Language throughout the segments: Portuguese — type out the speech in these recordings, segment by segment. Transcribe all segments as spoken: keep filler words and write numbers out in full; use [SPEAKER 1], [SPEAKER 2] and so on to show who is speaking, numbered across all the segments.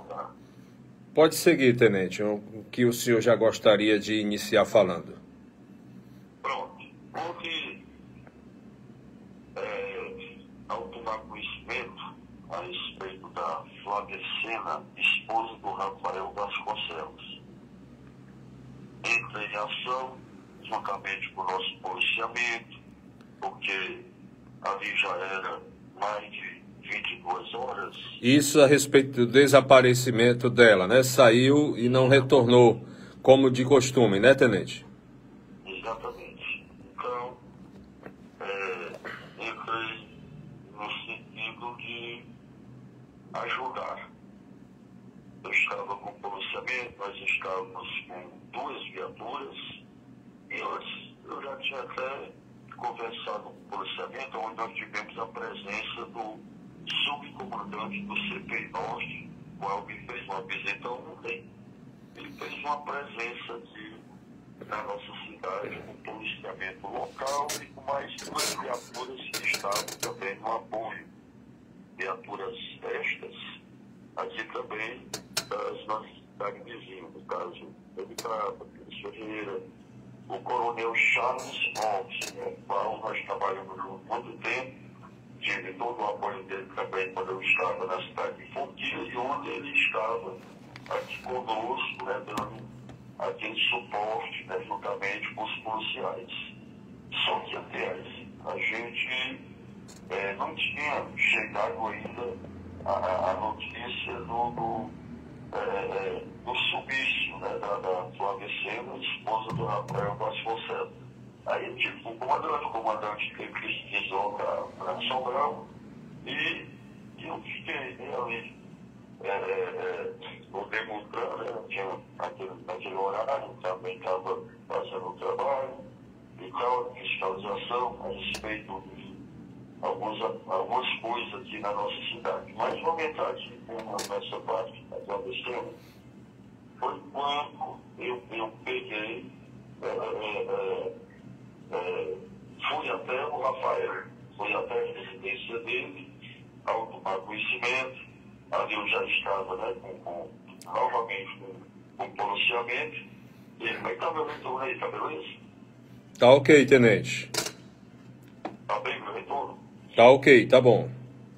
[SPEAKER 1] tá?
[SPEAKER 2] Pode seguir, tenente, o que o senhor já gostaria de iniciar falando.
[SPEAKER 1] Pronto. Porque, é, ao tomar conhecimento a respeito da Flávia Sena, esposa do Rafael Vasconcelos, entrei em ação, juntamente com o nosso policiamento, porque ali já era mais de vinte e duas horas.
[SPEAKER 2] Isso a respeito do desaparecimento dela, né? Saiu e não retornou, como de costume, né, tenente?
[SPEAKER 1] Exatamente. Então, é, entrei no sentido de ajudar. Eu estava com o policiamento, nós estávamos com duas viaturas, e antes eu já tinha até conversado com o policiamento, onde nós tivemos a presença do subcomandante do C P I Norte, o qual me fez uma visita ontem. Ele fez uma presença aqui na nossa cidade, com policiamento local e com mais duas viaturas que estavam também no apoio. Viaturas estas, aqui também das nossas cidades vizinhas, no caso, Pedicaba, Ferreira, o coronel Charles Alves, com o qual nós trabalhamos junto há muito tempo. Tive todo o apoio dele também quando eu estava na cidade de Fontinha, e onde ele estava aqui conosco, né, dando aquele suporte, né, juntamente com os policiais. Só que até aí a gente é, não tinha chegado ainda a, a notícia do, do, é, do sumiço, né, da, da Flávia Sena, esposa do Rafael Vasconcelos. Aí, tipo, o comandante, o comandante que pesquisou para Sobral, e, e eu fiquei né, ali, é, é, no Demutran, né, tinha aquele, naquele horário, também estava fazendo o trabalho, e tal, fiscalização a respeito de alguns, algumas coisas aqui na nossa cidade. Mas vou entrar aqui nessa parte que está acontecendo. Foi quando eu, eu peguei. É, é, É, fui até o Rafael, fui até a residência dele, ao tomar conhecimento, ali eu já estava, né, com, com, novamente com, com policiamento, e ele vai estar meu retorno aí, tá beleza?
[SPEAKER 2] Tá ok, tenente.
[SPEAKER 1] Tá bem meu retorno?
[SPEAKER 2] Tá ok, tá bom.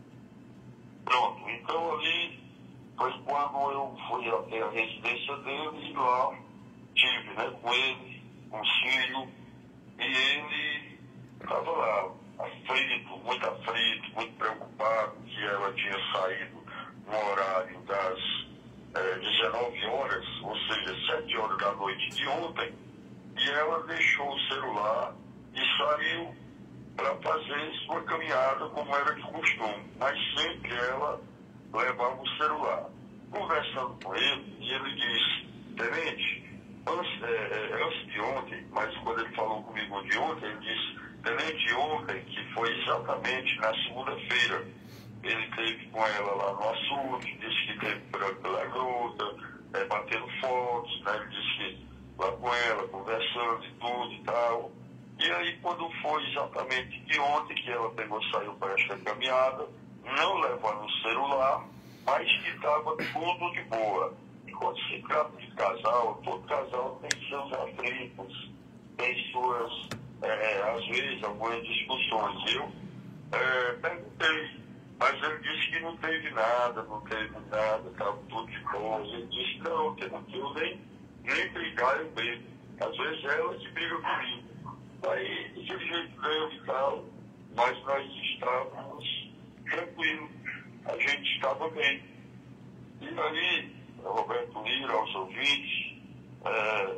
[SPEAKER 1] Pronto, então ali foi quando eu fui até a residência dele, e lá tive, né, com ele, com o filho. E ele estava lá, aflito, muito aflito, muito preocupado, que ela tinha saído no horário das é, dezenove horas, ou seja, sete horas da noite de ontem, e ela deixou o celular e saiu para fazer sua caminhada como era de costume, mas sempre ela levava o celular. Conversando com ele, e ele disse: tenente, Antes, é, antes de ontem, mas quando ele falou comigo de ontem, ele disse: tenente, ontem, que foi exatamente na segunda-feira, ele esteve com ela lá no açude, disse que teve pela gruta, é, batendo fotos, né? Ele disse que lá com ela, conversando e tudo e tal. E aí, quando foi exatamente de ontem, que ela pegou e saiu para esta caminhada, não levando o celular, mas que estava tudo de boa. Quando se trata de casal, todo casal tem seus atritos, tem suas, é, às vezes, algumas discussões. Eu é, perguntei, mas ele disse que não teve nada, não teve nada, estava tudo de boa. Ele disse: não, que não eu nem, nem brigar eu mesmo. Às vezes ela se briga comigo. Aí, de jeito deu e tal, mas nós estávamos tranquilos, a gente estava bem. E aí, Roberto Lira, aos ouvintes, é,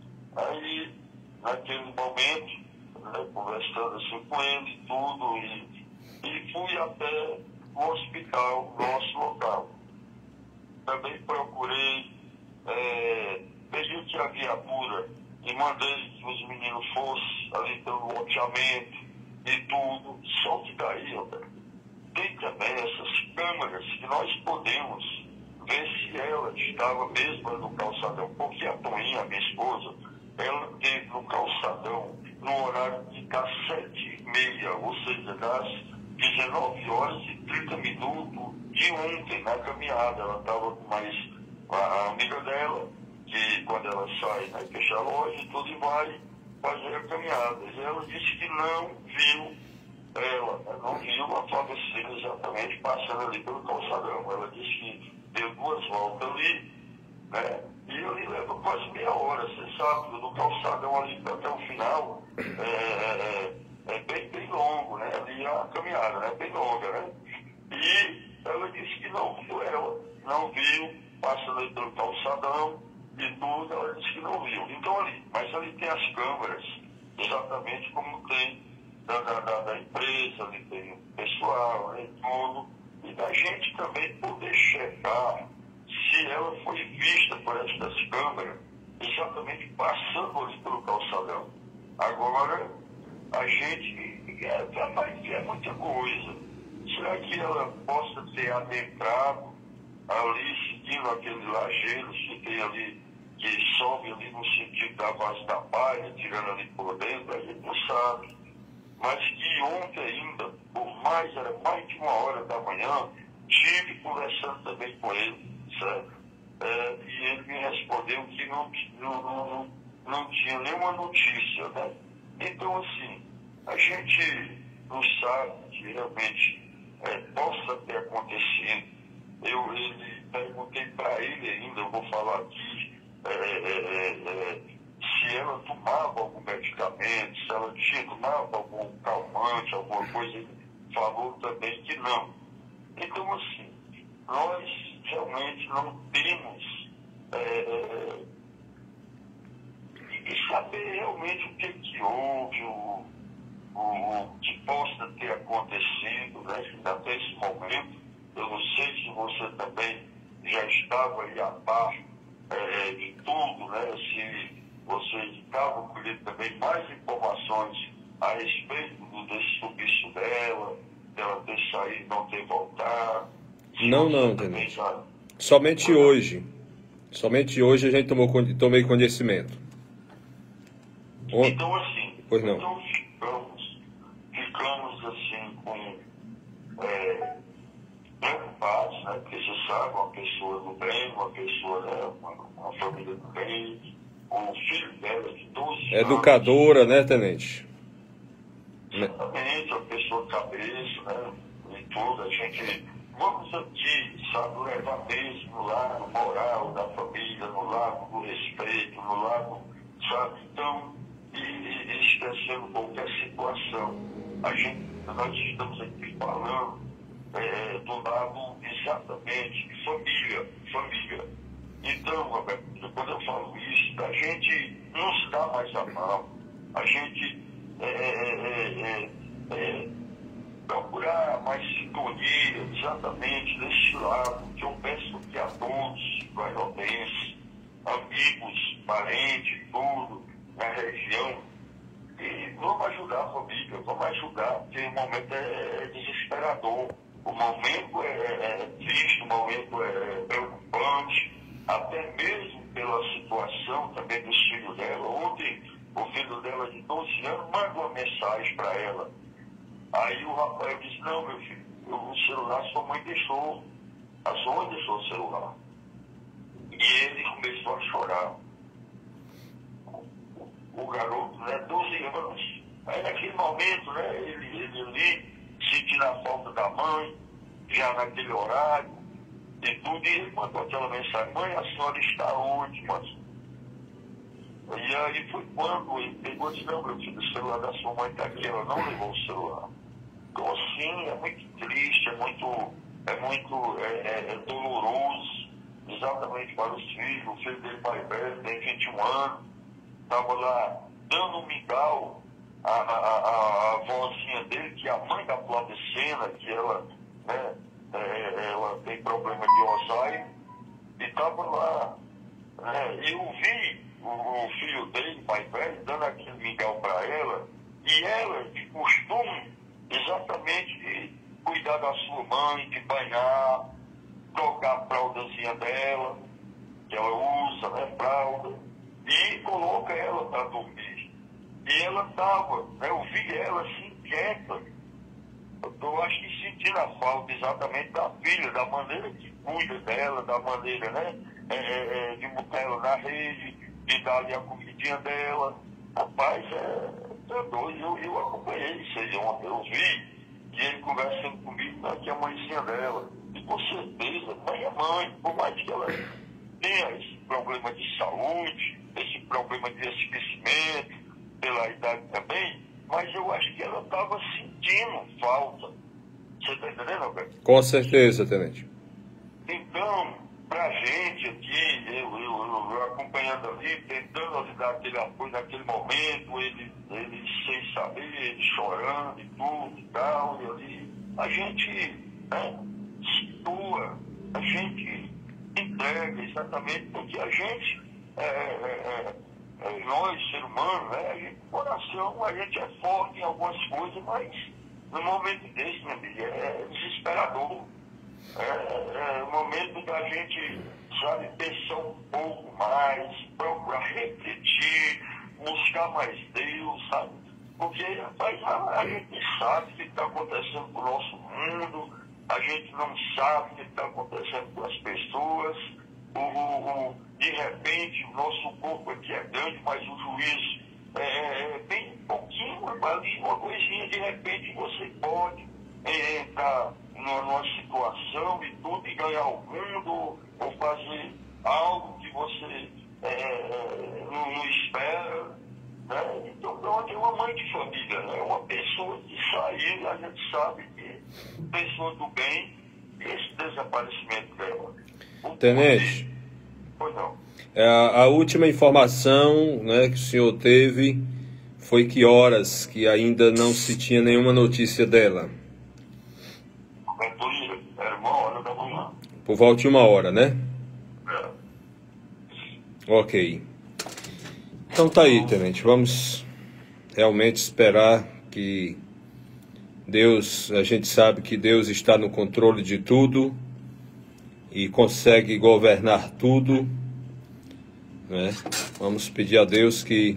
[SPEAKER 1] aí, naquele momento, né, conversando assim com ele e tudo, e, e fui até o hospital, nosso local. Também procurei, é, pedi que a viatura e mandei que os meninos fossem ali pelo loteamento e tudo, só que daí, Roberto, tem também essas câmeras que nós podemos ver se ela estava mesmo no calçadão, porque a Toninha, minha esposa, ela esteve no calçadão no horário de das sete e meia, ou seja, das dezenove horas e trinta minutos de ontem na caminhada. Ela estava com mais ela sai, né, fecha a loja e tudo e vai fazer a caminhada. E ela disse que não viu ela, né, não viu a falecida exatamente passando ali pelo calçadão. Ela disse que deu duas voltas ali, né, e ali leva quase meia hora, você sabe, do calçadão ali até o final é, é, é bem, bem longo, né, ali a caminhada, né, bem longa, né. E ela disse que não viu ela, não viu, passando ali pelo calçadão e tudo, ela disse que não viu. Então ali, mas ali tem as câmeras, exatamente como tem da, da, da, da empresa, ali tem o pessoal, né, e tudo, e da gente também poder checar se ela foi vista por essas câmeras, exatamente passando ali pelo calçadão. Agora, a gente é, é, é muita coisa. Será que ela possa ter adentrado ali, seguindo aquele lajeiro que tem ali, que sobe ali no sentido da base da palha, tirando ali por dentro? A gente não sabe. Mas que ontem ainda, por mais, era mais de uma hora da manhã, tive conversando também com ele, certo? É, e ele me respondeu que não, não, não, não tinha nenhuma notícia, né? Então, assim, a gente não sabe que realmente é, possa ter acontecido. Eu ele, perguntei para ele ainda, eu vou falar aqui, é, é, é, se ela tomava algum medicamento, se ela tinha tomado algum calmante, alguma coisa. Ele falou também que não. Então, assim, nós realmente não temos é, é, e saber realmente o que, que houve, o, o, o que possa ter acontecido, né, até esse momento. Eu não sei se você também já estava aí a par é, de tudo, né, se você estava colhendo também mais informações a respeito do, desse sumiço dela, dela ter saído e não ter voltado.
[SPEAKER 2] Não, não, Tenente. Já... Somente hoje. Somente hoje a gente tomou, tomei conhecimento.
[SPEAKER 1] Então, assim,
[SPEAKER 2] pois não.
[SPEAKER 1] Então ficamos, ficamos assim, com, é, preocupados, né? Porque você sabe, uma pessoa do bem, uma pessoa, né? uma, uma família do bem, um filho dela de doze anos.
[SPEAKER 2] Educadora, né, Tenente?
[SPEAKER 1] Exatamente, uma pessoa cabeça, né? E tudo, a gente, vamos aqui, sabe, levar mesmo no lado moral da família, no lado do respeito, no lado, sabe, então, e, e esquecendo qualquer situação. A gente, nós estamos aqui falando é, do lado exatamente de família, família. Então, Roberto, quando eu falo isso, a gente não se dá mais a mão, a gente é, é, é, é, procurar mais sintonia exatamente desse lado, que eu peço que a todos, guarda-benses, amigos, parentes, tudo, na região, e vamos ajudar a família, vamos ajudar, porque o momento é, é desesperador, o momento é, é triste, o momento é preocupante, até mesmo pela situação também dos filhos dela. Ontem, o filho dela de doze anos mandou uma mensagem para ela. Aí o rapaz disse, não, meu filho, o celular sua mãe deixou, a sua mãe deixou o celular. E ele começou a chorar. O garoto, né, doze anos. Aí naquele momento, né, ele, ele ali, sentindo a falta da mãe, já naquele horário, e tudo, e ele mandou aquela mensagem, mãe, a senhora está onde, mãe? E aí foi quando ele pegou e disse, não, meu filho, o celular da sua mãe está aqui, ela não levou o celular. Então assim, é muito triste, é muito, é muito é, é, é doloroso, exatamente para os filhos. O filho dele, pai velho, tem vinte e um anos, estava lá dando um mingau à, à, à, à vozinha dele, que é a mãe da Claudicena, que ela, né, é, ela tem problema de Alzheimer, e estava lá. Né, e eu vi o, o filho dele, pai velho, dando aquele mingau para ela, e ela, de costume, exatamente de cuidar da sua mãe, de banhar, trocar a fraldazinha dela, que ela usa, né, fralda, e coloca ela para dormir. E ela estava, né, eu vi ela assim, quieta. Eu acho que sentindo a falta exatamente da filha, da maneira que cuida dela, da maneira, né, é, é, de botar ela na rede, de dar ali a comidinha dela. Rapaz, é, é doido, eu, eu acompanhei isso aí ontem, eu vi, e ele conversando comigo, aqui a mãezinha dela. E com certeza, mãe é mãe, por mais que ela tenha esse problema de saúde, esse problema de esquecimento, pela idade também, mas eu acho que ela estava sentindo falta. Você está entendendo, Roberto?
[SPEAKER 2] Com certeza, tenente.
[SPEAKER 1] Então, pra gente aqui, eu, eu, eu, eu acompanhando ali, tentando ali dar aquele apoio naquele momento, ele, ele sem saber, ele chorando e tudo e tal, e ali, a gente, né, situa, a gente entrega exatamente porque a gente, é, é, é, nós, ser humano, né, a gente, coração, a gente é forte em algumas coisas, mas no momento desse, meu amigo, é desesperador. É, é o momento da gente, sabe, pensar um pouco mais, procurar refletir, buscar mais Deus, sabe? Porque, rapaz, a, a gente sabe o que está acontecendo com o nosso mundo, a gente não sabe o que está acontecendo com as pessoas, o, o, o, de repente o nosso corpo aqui é grande, mas o juízo é, é bem pouquinho, ali, uma coisinha, de repente você pode é, entrar numa situação e tudo, e ganhar o mundo, ou fazer algo que você é, não, não espera, né? Então, pronto, é uma mãe de família, né? Uma pessoa que saiu, a gente sabe que pessoa do bem, esse desaparecimento dela.
[SPEAKER 2] Tenente,
[SPEAKER 1] pois não.
[SPEAKER 2] A, a última informação, né, que o senhor teve foi que horas que ainda não se tinha nenhuma notícia dela?
[SPEAKER 1] Era uma hora da manhã.
[SPEAKER 2] Por volta de uma hora, né?
[SPEAKER 1] É.
[SPEAKER 2] Ok. Então tá aí, tenente. Vamos realmente esperar que Deus, a gente sabe que Deus está no controle de tudo e consegue governar tudo, né? Vamos pedir a Deus que,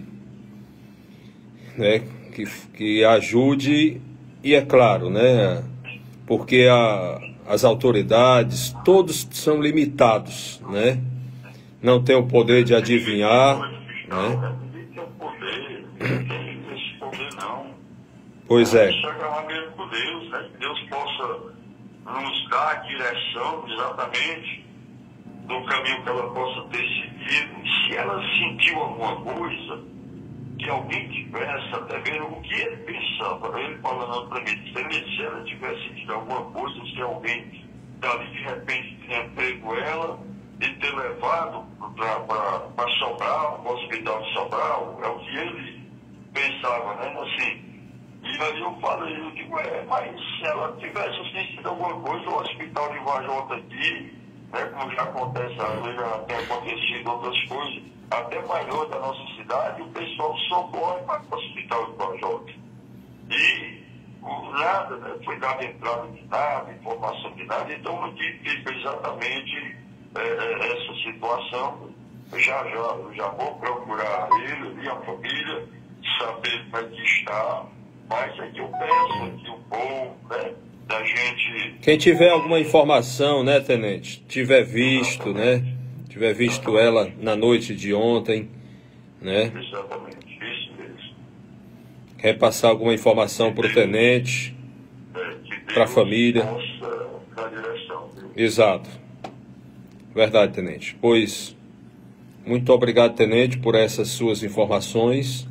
[SPEAKER 2] né, que, que ajude, e é claro, né, porque a, as autoridades, todos são limitados, né? Não tem o poder de adivinhar, né?
[SPEAKER 1] Ninguém tem o poder, ninguém tem esse poder não.
[SPEAKER 2] Pois é.
[SPEAKER 1] Chegar mesmo com Deus, né? Que Deus possa nos dar a direção exatamente do caminho que ela possa ter seguido. E se ela sentiu alguma coisa, que alguém tivesse até vendo o que ele pensava, ele falando para mim, se ela tivesse sentido alguma coisa, se alguém dali de repente tinha pego ela e ter levado para Sobral, para o hospital de Sobral, é o que ele pensava, né? Assim, e aí eu falei, eu digo, é, mas se ela tivesse sentido alguma coisa, o hospital de Vajota aqui, né, como já acontece, às vezes já tem acontecido outras coisas, até maior da nossa cidade, o pessoal socorre para o hospital de Vajota. E o, nada, né, foi dada entrada de nada, informação de nada, então não tive exatamente é, essa situação. Já, já, já vou procurar ele e a família, saber como é que está, mas é que eu peço que o povo, né, da gente...
[SPEAKER 2] Quem tiver alguma informação, né, tenente, tiver visto, né, tiver visto ela na noite de ontem, né?
[SPEAKER 1] Exatamente, isso mesmo.
[SPEAKER 2] Repassar alguma informação para o tenente,
[SPEAKER 1] É,
[SPEAKER 2] para a família.
[SPEAKER 1] Possa dar direção.
[SPEAKER 2] Exato. Verdade, tenente. Pois, muito obrigado, tenente, por essas suas informações.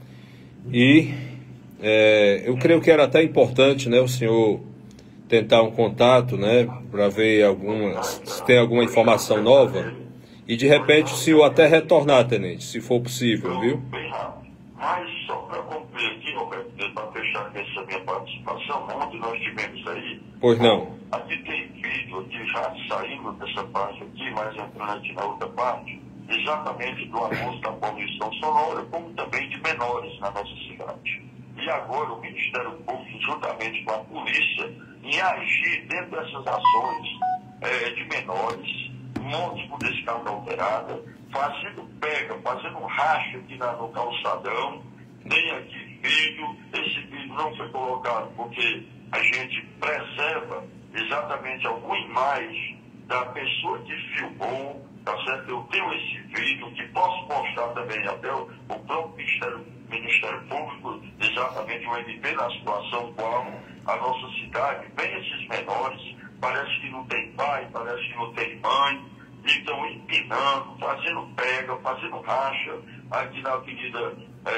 [SPEAKER 2] E é, eu creio que era até importante, né, o senhor tentar um contato, né, para ver alguma, se tem alguma informação nova. E de repente o senhor até retornar, tenente, se for possível, viu?
[SPEAKER 1] Bem rápido. Mas só para concluir aqui, Roberto, para fechar essa minha participação, ontem nós tivemos aí...
[SPEAKER 2] Pois não.
[SPEAKER 1] Aqui tem vídeo, aqui já saindo dessa parte aqui, mas entrando aqui na outra parte, exatamente do abuso da poluição sonora, como também de menores na nossa cidade. E agora o Ministério Público, juntamente com a polícia, em agir dentro dessas ações é, de menores, montes com descarga alterada, fazendo pega, fazendo racha aqui na, no calçadão, tem aqui vídeo, esse vídeo não foi colocado porque a gente preserva exatamente alguma imagem da pessoa que filmou, tá certo? Eu tenho esse vídeo que posso mostrar também até o, o próprio Ministério, Ministério Público, exatamente o M P na situação qual a nossa cidade, bem esses menores, parece que não tem pai, parece que não tem mãe, e estão empinando, fazendo pega, fazendo racha aqui na Avenida,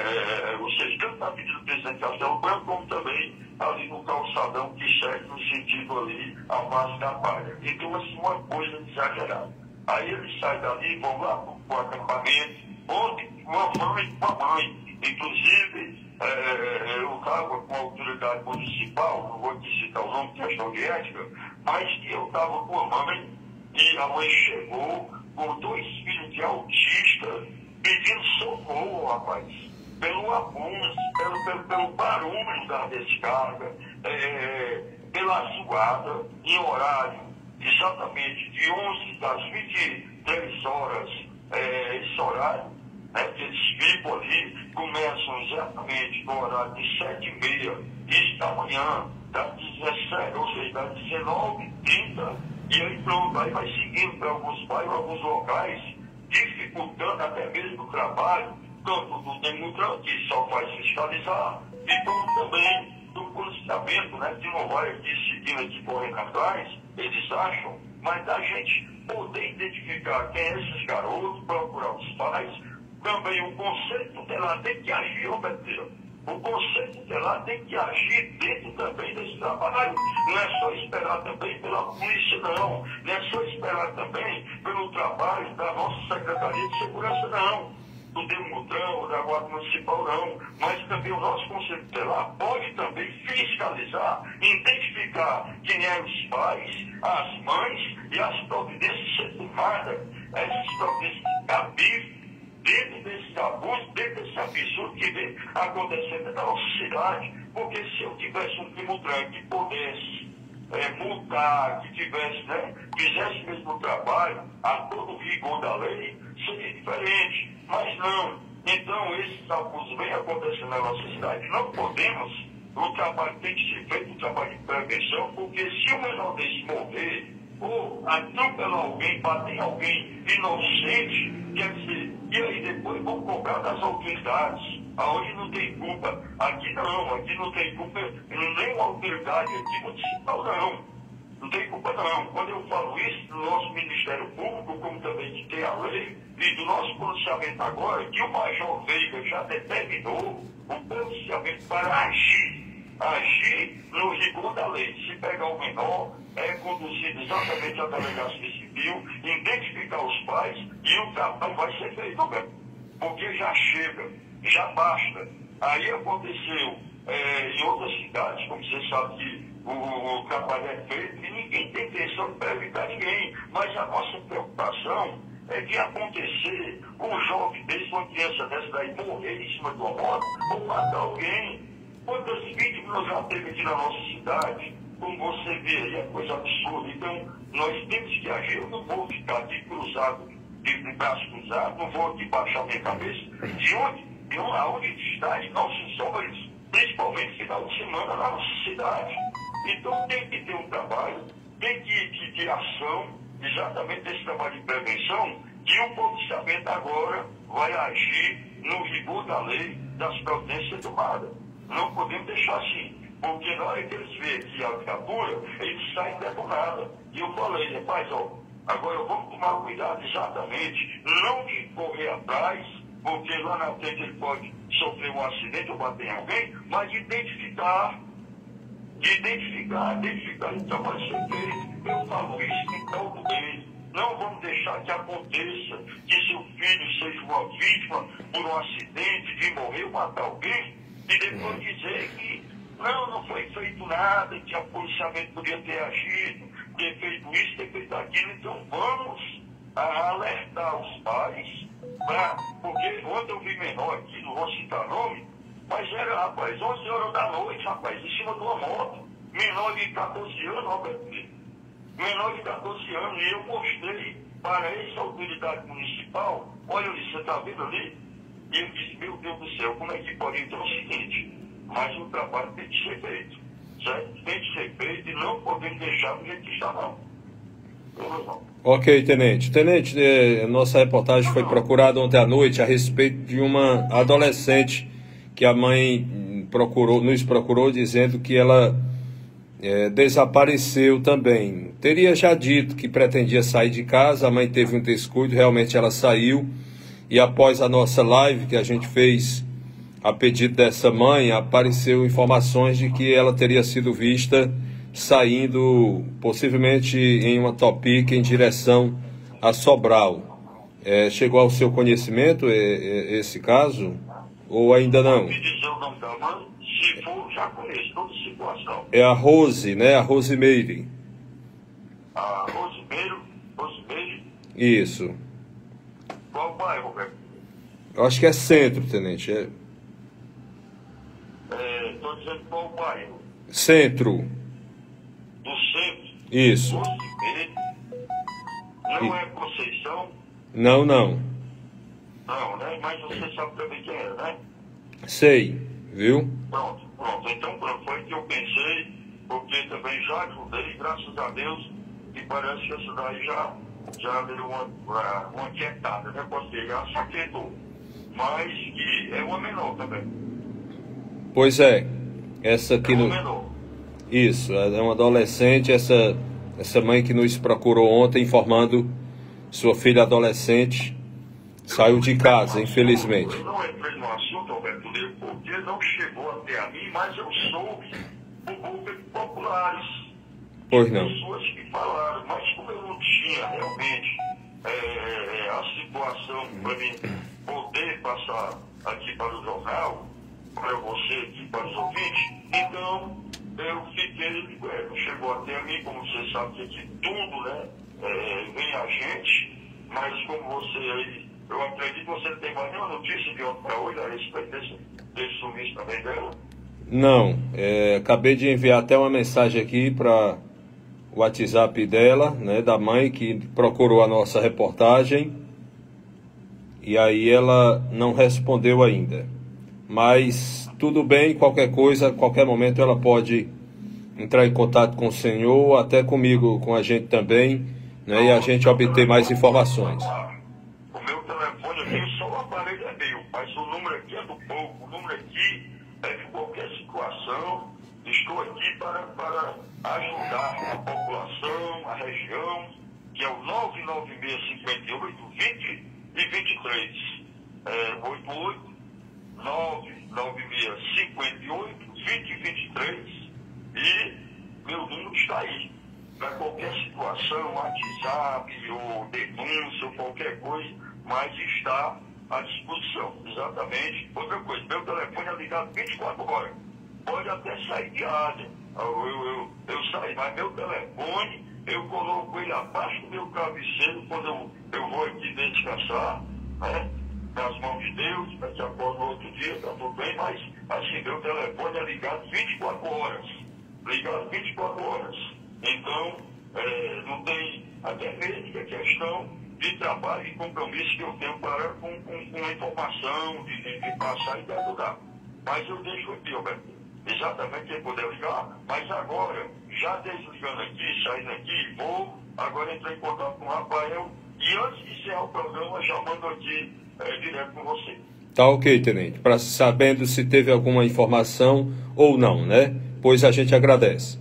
[SPEAKER 1] é, ou seja, tanto na Avenida Presidente Castelo Branco, como também ali no calçadão que segue no sentido ali a base da Palha. Então, assim, uma coisa exagerada. Aí eles saem dali, vão lá para o acampamento, onde uma mãe com a mãe, inclusive, é, eu estava com a autoridade municipal, não vou aqui citar o nome, questão de ética, mas que eu estava com a mãe, e a mãe chegou com dois filhos de autista, pedindo socorro, rapaz, pelo abuso, pelo, pelo, pelo barulho da descarga, é, pela zoada, em horário exatamente de onze das vinte e três horas, é, esse horário, né, que eles ficam ali, começam exatamente no horário de sete e meia, isso da manhã, das dezessete, ou seja, das dezenove e trinta, e aí pronto, aí vai seguindo para alguns bairros, alguns locais, dificultando até mesmo o trabalho, tanto do Demutran, que só faz fiscalizar, e como também do policiamento, né, que não vai aqui seguindo aqui correndo atrás, eles acham, mas da gente poder identificar quem é esses garotos, procurar os pais, também o Conselho Tutelar tem que agir, Roberto. O Conselho Tutelar tem que agir dentro também desse trabalho. Não é só esperar também pela polícia, não. Não é só esperar também pelo trabalho da nossa Secretaria de Segurança, não. Do Demutran ou da Guarda Municipal, não. Mas também o nosso Conselho Tutelar pode também fiscalizar, identificar quem é os pais, as mães e as providências ser tomadas. Essas providências cabíveis dentro desse abuso, dentro desse absurdo que vem acontecendo na nossa cidade. Porque se eu tivesse um Demutran que pudesse é, multar, que tivesse, né, fizesse o mesmo trabalho, a todo o rigor da lei, seria diferente. Mas não. Então, esses abusos vêm acontecendo na nossa cidade. Não podemos, o trabalho tem que ser feito, o trabalho de prevenção, porque se o menor desse morrer, ou atropelar alguém, bater em alguém inocente, quer dizer, e aí depois vão cobrar das autoridades, aonde não tem culpa. Aqui não, aqui não tem culpa nenhuma autoridade aqui municipal, não. Não tem culpa não. Quando eu falo isso do nosso Ministério Público, como também que tem a lei, e do nosso policiamento agora, que o Major Veiga já determinou o policiamento para agir. Agir no rigor da lei. Se pegar o menor, é conduzido exatamente à delegacia civil, identificar os pais e o trabalho vai ser feito, né? Porque já chega, já basta. Aí aconteceu é, em outras cidades, como você sabe que o, o trabalho é feito e ninguém tem intenção de prejudicar ninguém. Mas a nossa preocupação é de acontecer um jovem desse, uma criança dessa daí morrer em cima de uma moto ou matar alguém. Quantas vítimas nós já teve aqui na nossa cidade? Como você vê aí, é coisa absurda. Então, nós temos que agir. Eu não vou ficar aqui cruzado, de, de braço cruzado, não vou aqui baixar minha cabeça. De onde, de onde está em nossos olhos, principalmente final de semana na nossa cidade. Então, tem que ter um trabalho, tem que, que ter ação, exatamente esse trabalho de prevenção, e o policiamento agora vai agir no rigor da lei das providências tomadas. Não podemos deixar assim, porque na hora que eles veem que a viatura, eles saem detonados. E eu falei, rapaz, ó, agora vamos tomar cuidado exatamente, não de correr atrás, porque lá na frente ele pode sofrer um acidente ou bater em alguém, mas de identificar, de identificar, identificar, então vai ser feito. Eu falo isso em todo bem. Não vamos deixar que aconteça que seu filho seja uma vítima por um acidente, de morrer ou matar alguém, e depois dizer que não, não foi feito nada, que o policiamento podia ter agido, ter feito isso, ter feito aquilo. Então vamos alertar os pais, pra, porque ontem eu vi menor aqui, não vou citar nome, mas era, rapaz, onze horas da noite, rapaz, em cima de uma moto, menor de catorze anos, Roberto, menor de catorze anos, e eu mostrei para essa autoridade municipal, olha ali, você está vendo ali? E eu disse, meu Deus do céu, como é que pode? Então é o seguinte, mas o trabalho tem que ser feito, certo? Tem que ser feito e não podemos deixar do jeito que está, não.
[SPEAKER 2] Ok, tenente. Tenente, eh, nossa reportagem foi procurada ontem à noite a respeito de uma adolescente que a mãe procurou, nos procurou dizendo que ela eh, desapareceu também. Teria já dito que pretendia sair de casa, a mãe teve um descuido, realmente ela saiu. E após a nossa live que a gente fez a pedido dessa mãe, apareceu informações de que ela teria sido vista saindo possivelmente em uma Topic em direção a Sobral. É, chegou ao seu conhecimento é, é, esse caso? Ou ainda não?
[SPEAKER 1] Me dizer o nome da mãe, se for, já conheço toda a situação.
[SPEAKER 2] É a Rose, né? A Rosemeire.
[SPEAKER 1] A Rosemeire, Rosemeire.
[SPEAKER 2] Isso.
[SPEAKER 1] Qual bairro, Roberto?
[SPEAKER 2] Eu acho que é centro, tenente. É...
[SPEAKER 1] Estou dizendo qual bairro?
[SPEAKER 2] Centro.
[SPEAKER 1] Do centro?
[SPEAKER 2] Isso.
[SPEAKER 1] Rosemeire. Não
[SPEAKER 2] E...
[SPEAKER 1] é Conceição?
[SPEAKER 2] Não, não.
[SPEAKER 1] Não, né? Mas você sabe também quem é, né?
[SPEAKER 2] Sei, viu?
[SPEAKER 1] Pronto, pronto. Então, pronto, foi que eu pensei, porque também já ajudei, graças a Deus, e parece que essa daí já, já deu uma, uma, uma quietada, né? Pode ser, já se aquietou. Mas que é uma menor também.
[SPEAKER 2] Pois é. Essa aqui
[SPEAKER 1] é uma
[SPEAKER 2] no...
[SPEAKER 1] menor.
[SPEAKER 2] Isso, é uma adolescente, essa, essa mãe que nos procurou ontem informando sua filha adolescente saiu de casa, infelizmente.
[SPEAKER 1] Eu não entrei no assunto, Alberto, porque não chegou até a mim, mas eu soube por bocas populares.
[SPEAKER 2] Pois não.
[SPEAKER 1] Pessoas que falaram, mas como eu não tinha realmente é, a situação para mim poder passar aqui para o jornal, para você aqui, para os ouvintes, então eu fiquei, é, não chegou até a mim, como você sabe que aqui tudo, né, é, vem a gente, mas como você aí, eu acredito que você tem mais nenhuma notícia de ontem para hoje a respeito desse, desse sumiço também dela?
[SPEAKER 2] Não, é, acabei de enviar até uma mensagem aqui para o WhatsApp dela, né, da mãe que procurou a nossa reportagem, e aí ela não respondeu ainda. Mas tudo bem, qualquer coisa, qualquer momento ela pode entrar em contato com o senhor, até comigo, com a gente também, né, e a gente obter mais informações.
[SPEAKER 1] O meu telefone aqui, só o aparelho é meu, mas o número aqui é do povo, o número aqui é de qualquer situação. Estou aqui para, para ajudar a população, a região, que é o nove nove seis cinco oito, vinte e vinte e três. É, oito oito nove nove seis cinco oito, vinte e vinte e três. E meu número está aí. Para qualquer situação, WhatsApp ou denúncia ou qualquer coisa, mas está à disposição. Exatamente. Outra coisa, meu telefone é ligado vinte e quatro horas. Pode até sair de área. Eu, eu, eu, eu saio, mas meu telefone, eu coloco ele abaixo do meu travesseiro quando eu, eu vou aqui descansar, né? Nas mãos de Deus, daqui a pouco no outro dia, está tudo bem, mas assim, meu telefone é ligado vinte e quatro horas. Ligado vinte e quatro horas. Então, é, não tem até mesmo a questão de trabalho e compromisso que eu tenho para com, com, com a informação, de, de, de passar e de ajudar. Mas eu deixo aqui, Alberto, exatamente quem puder ligar, mas agora, já desligando aqui, saindo aqui, vou agora entrar em contato com o Rafael e antes de encerrar o programa, já mando aqui é, direto com você.
[SPEAKER 2] Tá ok, tenente, para sabendo se teve alguma informação ou não, né? Pois a gente agradece.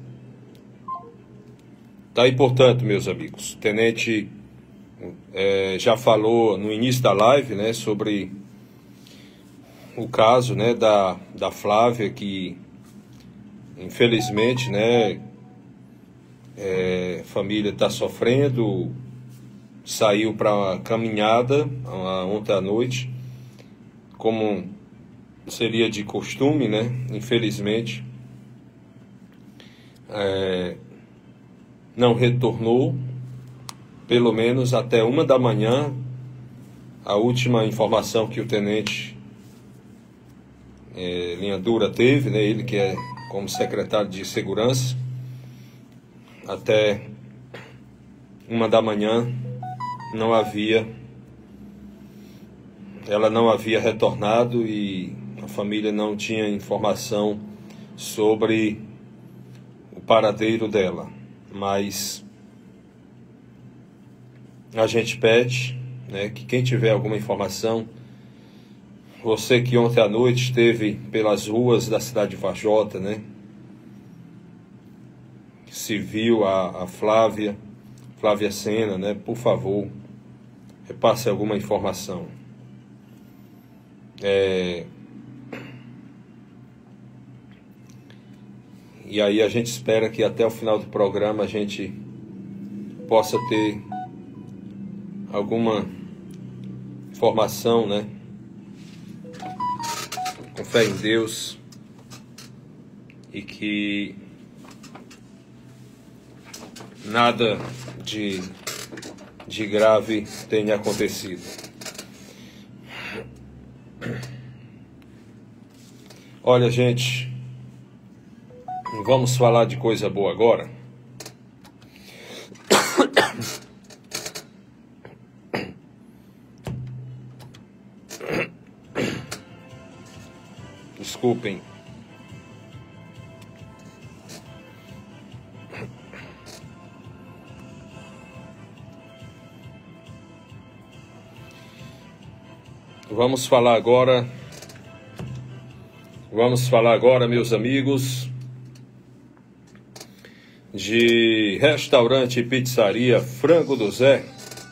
[SPEAKER 2] Tá aí, portanto, meus amigos, o tenente é, já falou no início da live, né, sobre o caso, né, da, da Flávia, que infelizmente, né, é, a família está sofrendo, saiu para uma caminhada ontem à noite, como seria de costume, né, infelizmente, é, não retornou, pelo menos até uma da manhã, a última informação que o tenente é, Linha Dura teve, né, ele que é como secretário de segurança, até uma da manhã não havia, ela não havia retornado e a família não tinha informação sobre o paradeiro dela, mas a gente pede, né, que quem tiver alguma informação, você que ontem à noite esteve pelas ruas da cidade de Varjota, né, se viu a, a Flávia, Flávia Sena, né, por favor, repasse alguma informação. É... E aí a gente espera que até o final do programa a gente possa ter alguma informação, né? Com fé em Deus, e que nada de, de grave tenha acontecido. Olha, gente, vamos falar de coisa boa agora. Desculpem. Vamos falar agora. Vamos falar agora, meus amigos, de restaurante e pizzaria Frango do Zé.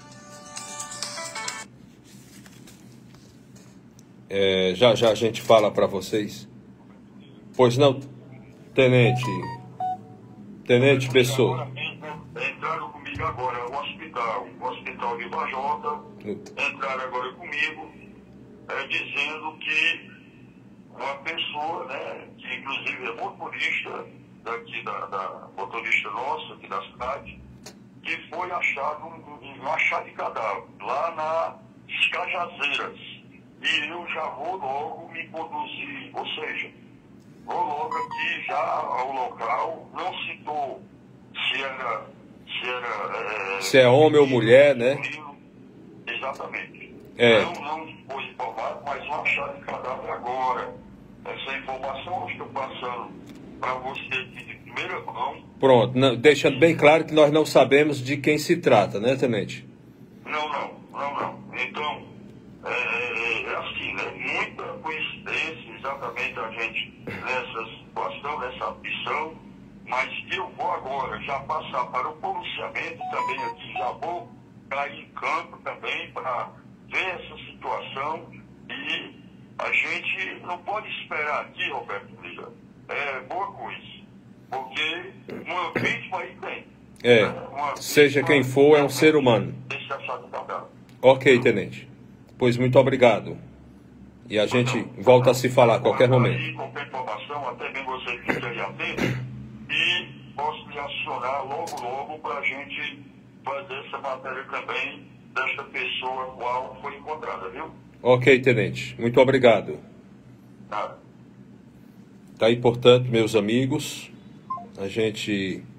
[SPEAKER 2] É, já já a gente fala para vocês. Pois não, Tenente? Tenente Pessoa.
[SPEAKER 1] Entraram comigo agora no hospital, o hospital de Varjota, entraram agora comigo, é, dizendo que uma pessoa, né, que inclusive é motorista daqui, da, da motorista nossa, aqui da cidade, que foi achado um, um achado de cadáver lá nas Cajazeiras. E eu já vou logo me conduzir, ou seja, vou logo aqui já ao local, não citou se era... Se, era, é,
[SPEAKER 2] se é homem ou mulher, né?
[SPEAKER 1] Exatamente.
[SPEAKER 2] É.
[SPEAKER 1] Não, não foi informado, mas um achado de cadáver agora. Essa informação eu estou passando para você aqui de primeira mão.
[SPEAKER 2] Pronto, não, deixando bem claro que nós não sabemos de quem se trata, né, Tenente?
[SPEAKER 1] Não, não, não, não. Então, é, é assim, né? Muita coincidência, exatamente a gente nessa situação, nessa missão, mas eu vou agora já passar para o policiamento também aqui, já vou cair em campo também para ver essa situação e a gente não pode esperar aqui, Roberto Lira, é boa coisa, porque uma vítima aí tem.
[SPEAKER 2] É,
[SPEAKER 1] né?
[SPEAKER 2] seja quem for, é um ser humano.
[SPEAKER 1] Esse achado cadáver.
[SPEAKER 2] Ok, Tenente. Pois muito obrigado. E a gente volta a se falar a qualquer momento.
[SPEAKER 1] Aí, qualquer informação, até bem você fique aí atento e posso me acionar logo, logo para a gente fazer essa matéria também desta pessoa qual foi encontrada, viu?
[SPEAKER 2] Ok, Tenente. Muito obrigado.
[SPEAKER 1] Tá.
[SPEAKER 2] Tá aí, portanto, meus amigos, a gente